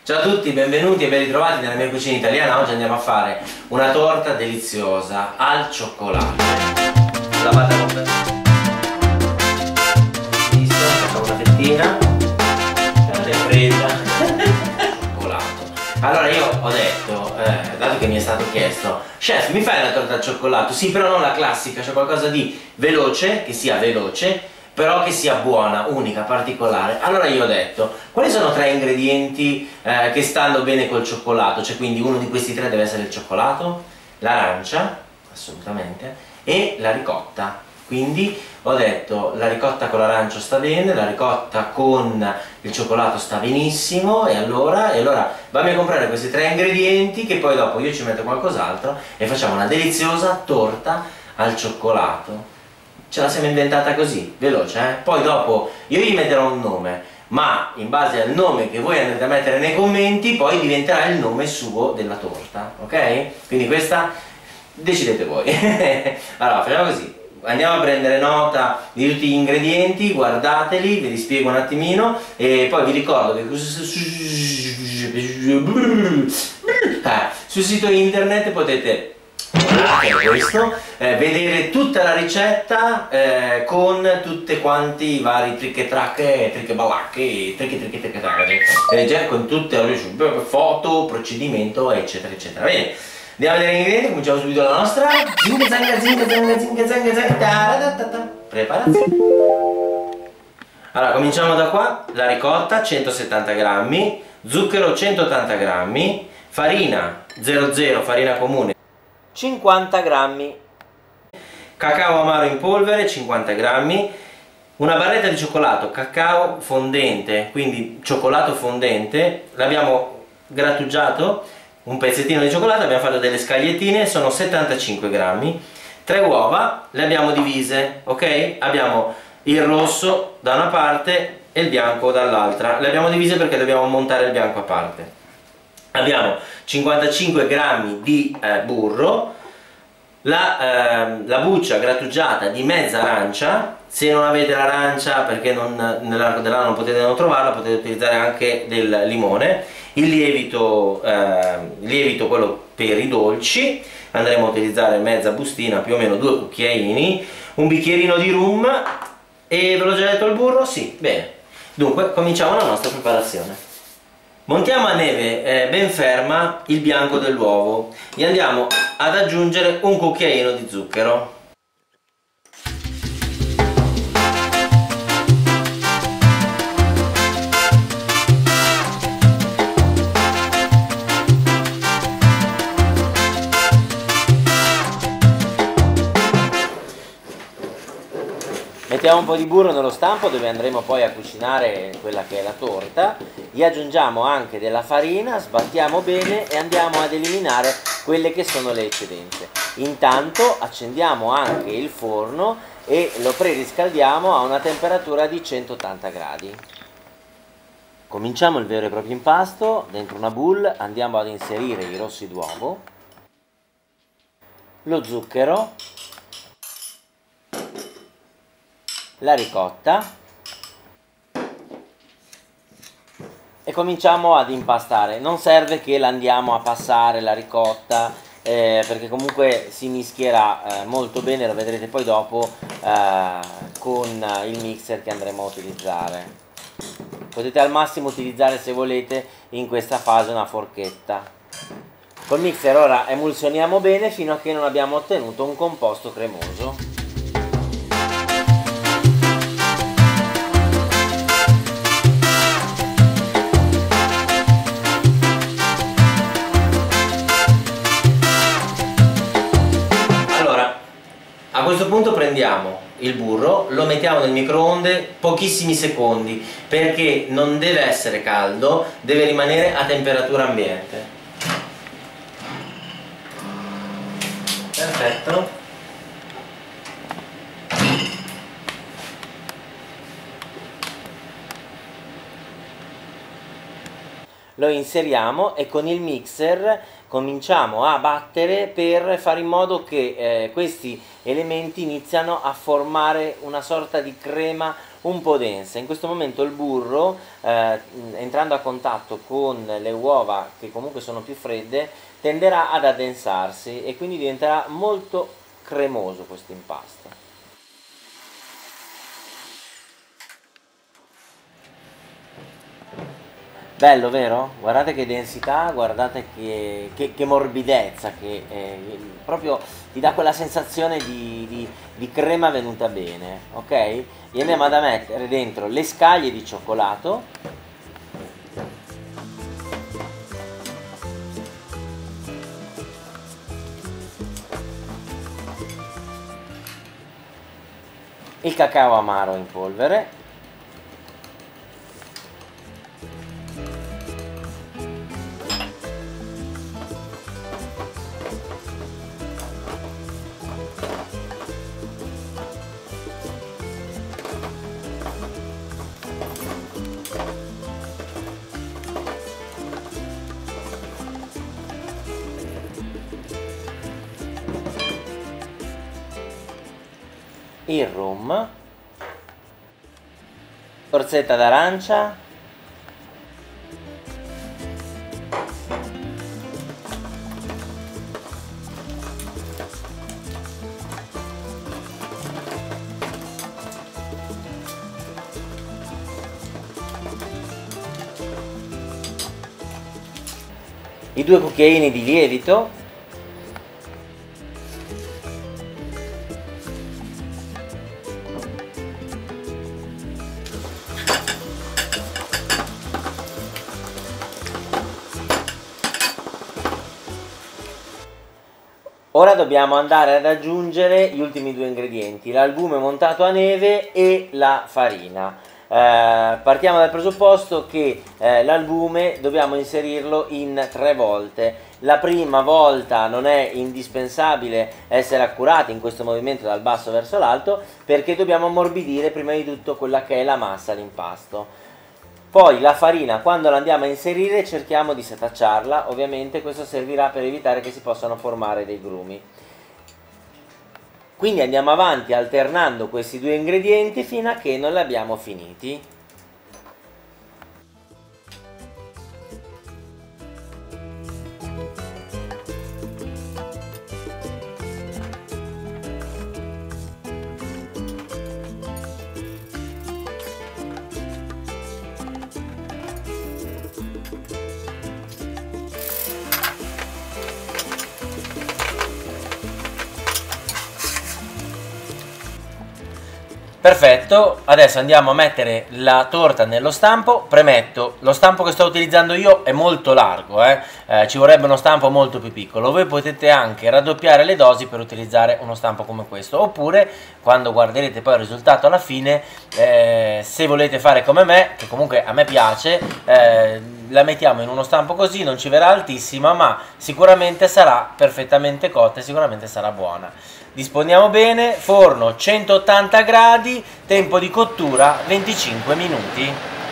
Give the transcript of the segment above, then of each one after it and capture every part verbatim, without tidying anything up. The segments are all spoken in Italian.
Ciao a tutti, benvenuti e ben ritrovati nella mia cucina italiana. Oggi andiamo a fare una torta deliziosa al cioccolato. Lavata con bene. Visto, facciamo una fettina. È fredda. Cioccolato. Allora io ho detto, eh, dato che mi è stato chiesto, chef, mi fai la torta al cioccolato? Sì, però non la classica, c'è qualcosa di veloce, che sia veloce, però che sia buona, unica, particolare. Allora io ho detto, quali sono tre ingredienti eh, che stanno bene col cioccolato? Cioè, quindi uno di questi tre deve essere il cioccolato, l'arancia, assolutamente, e la ricotta. Quindi ho detto, la ricotta con l'arancia sta bene, la ricotta con il cioccolato sta benissimo, e allora, e allora vammi a comprare questi tre ingredienti, che poi dopo io ci metto qualcos'altro e facciamo una deliziosa torta al cioccolato. Ce la siamo inventata così, veloce, eh? Poi dopo io gli metterò un nome, ma in base al nome che voi andrete a mettere nei commenti poi diventerà il nome suo della torta, ok? Quindi questa decidete voi. Allora facciamo così, andiamo a prendere nota di tutti gli ingredienti, guardateli, ve li spiego un attimino e poi vi ricordo che sul sito internet potete questo, eh, vedere tutta la ricetta eh, con tutte quanti i vari tricche tracche, tricche balacche, tricche tricche tricche tracche, eh, con tutte le foto, procedimento eccetera eccetera. Bene, andiamo a vedere gli ingredienti, cominciamo subito la nostra zinga zanga zinga zanga zinga zanga zanga preparazione. Allora cominciamo da qua, la ricotta centosettanta grammi, zucchero centottanta grammi, farina zero zero, farina comune cinquanta grammi, cacao amaro in polvere cinquanta grammi, una barretta di cioccolato cacao fondente, quindi cioccolato fondente, l'abbiamo grattugiato, un pezzettino di cioccolato, abbiamo fatto delle scagliettine, sono settantacinque grammi, tre uova, le abbiamo divise, ok? Abbiamo il rosso da una parte e il bianco dall'altra, le abbiamo divise perché dobbiamo montare il bianco a parte. Abbiamo cinquantacinque grammi di eh, burro, la, eh, la buccia grattugiata di mezza arancia. Se non avete l'arancia, perché nell'arco dell'anno non potete non trovarla, potete utilizzare anche del limone, il lievito, eh, lievito quello per i dolci, andremo a utilizzare mezza bustina, più o meno due cucchiaini, un bicchierino di rum, e ve l'ho già detto il burro? Sì, bene. Dunque cominciamo la nostra preparazione. Montiamo a neve eh, ben ferma il bianco dell'uovo e andiamo ad aggiungere un cucchiaino di zucchero. Mettiamo un po' di burro nello stampo dove andremo poi a cucinare quella che è la torta, gli aggiungiamo anche della farina, sbattiamo bene e andiamo ad eliminare quelle che sono le eccedenze. Intanto accendiamo anche il forno e lo preriscaldiamo a una temperatura di centottanta gradi. Cominciamo il vero e proprio impasto. Dentro una boule andiamo ad inserire i rossi d'uovo, lo zucchero, la ricotta e cominciamo ad impastare. Non serve che la andiamo a passare la ricotta eh, perché comunque si mischierà eh, molto bene, lo vedrete poi dopo eh, con il mixer che andremo a utilizzare. Potete al massimo utilizzare, se volete, in questa fase una forchetta. Col mixer ora emulsioniamo bene fino a che non abbiamo ottenuto un composto cremoso. A questo punto prendiamo il burro, lo mettiamo nel microonde pochissimi secondi perché non deve essere caldo, deve rimanere a temperatura ambiente. Perfetto. Lo inseriamo e con il mixer cominciamo a battere per fare in modo che eh, questi elementi iniziano a formare una sorta di crema un po' densa. In questo momento il burro, eh, entrando a contatto con le uova, che comunque sono più fredde, tenderà ad addensarsi e quindi diventerà molto cremoso questo impasto. Bello, vero? Guardate che densità, guardate che, che- che morbidezza, che eh, proprio ti dà quella sensazione di, di- di crema venuta bene, ok? E andiamo ad mettere dentro le scaglie di cioccolato, il cacao amaro in polvere, il rum, orzetta d'arancia, i due cucchiaini di lievito, ora dobbiamo andare ad aggiungere gli ultimi due ingredienti, l'albume montato a neve e la farina. Eh, partiamo dal presupposto che eh, l'albume dobbiamo inserirlo in tre volte. La prima volta non è indispensabile essere accurati in questo movimento dal basso verso l'alto, perché dobbiamo ammorbidire prima di tutto quella che è la massa, l'impasto. Poi la farina, quando la andiamo a inserire, cerchiamo di setacciarla, ovviamente questo servirà per evitare che si possano formare dei grumi. Quindi andiamo avanti alternando questi due ingredienti fino a che non li abbiamo finiti. Perfetto, adesso andiamo a mettere la torta nello stampo. Premetto, lo stampo che sto utilizzando io è molto largo, eh? Eh, ci vorrebbe uno stampo molto più piccolo. Voi potete anche raddoppiare le dosi per utilizzare uno stampo come questo, oppure quando guarderete poi il risultato alla fine, eh, se volete fare come me, che comunque a me piace, eh, la mettiamo in uno stampo così, non ci verrà altissima, ma sicuramente sarà perfettamente cotta e sicuramente sarà buona. Disponiamo bene, forno centottanta gradi, tempo di cottura venticinque minuti.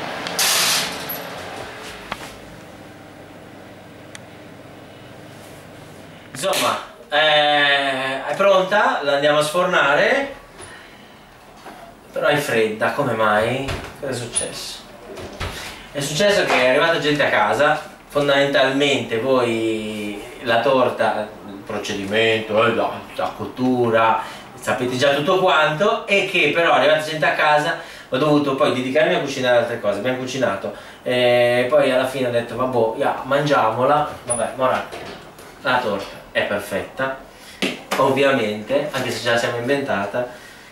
Insomma, eh, è pronta, la andiamo a sfornare, però è fredda, come mai? Cosa è successo? È successo che è arrivata gente a casa, fondamentalmente voi la torta, il procedimento, la, la cottura, sapete già tutto quanto, e che però è arrivata gente a casa, ho dovuto poi dedicarmi a cucinare altre cose, abbiamo cucinato, e poi alla fine ho detto vabbè, yeah, mangiamola, vabbè, ora la torta è perfetta, ovviamente, anche se ce la siamo inventata,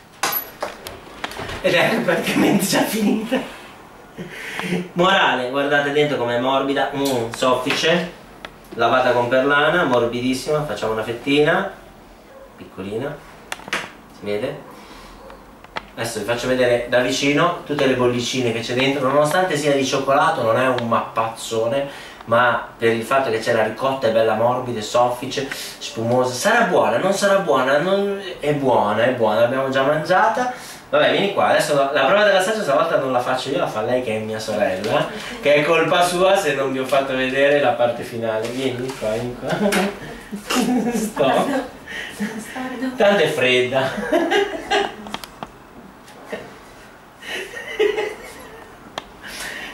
ed è praticamente già finita. Morale, guardate dentro com'è morbida, mm, soffice, lavata con perlana, morbidissima. Facciamo una fettina piccolina, si vede? Adesso vi faccio vedere da vicino tutte le bollicine che c'è dentro, nonostante sia di cioccolato non è un mappazzone, ma per il fatto che c'è la ricotta, è bella morbida, soffice, spumosa. Sarà buona, non sarà buona, non... è buona, è buona, l'abbiamo già mangiata. Vabbè, vieni qua, adesso la, la prova dell'assaggio stavolta non la faccio io, la fa lei che è mia sorella, che è colpa sua se non vi ho fatto vedere la parte finale. Vieni qua, vieni qua. Sto. Tanto è fredda.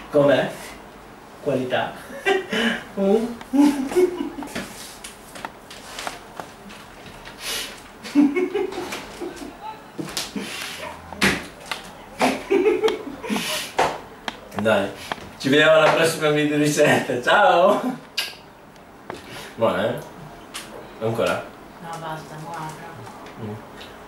Com'è? Qualità. Mm. Dai, ci vediamo alla prossima video ricetta, ciao! Buona, eh? Ancora? No, basta, guarda. Mm.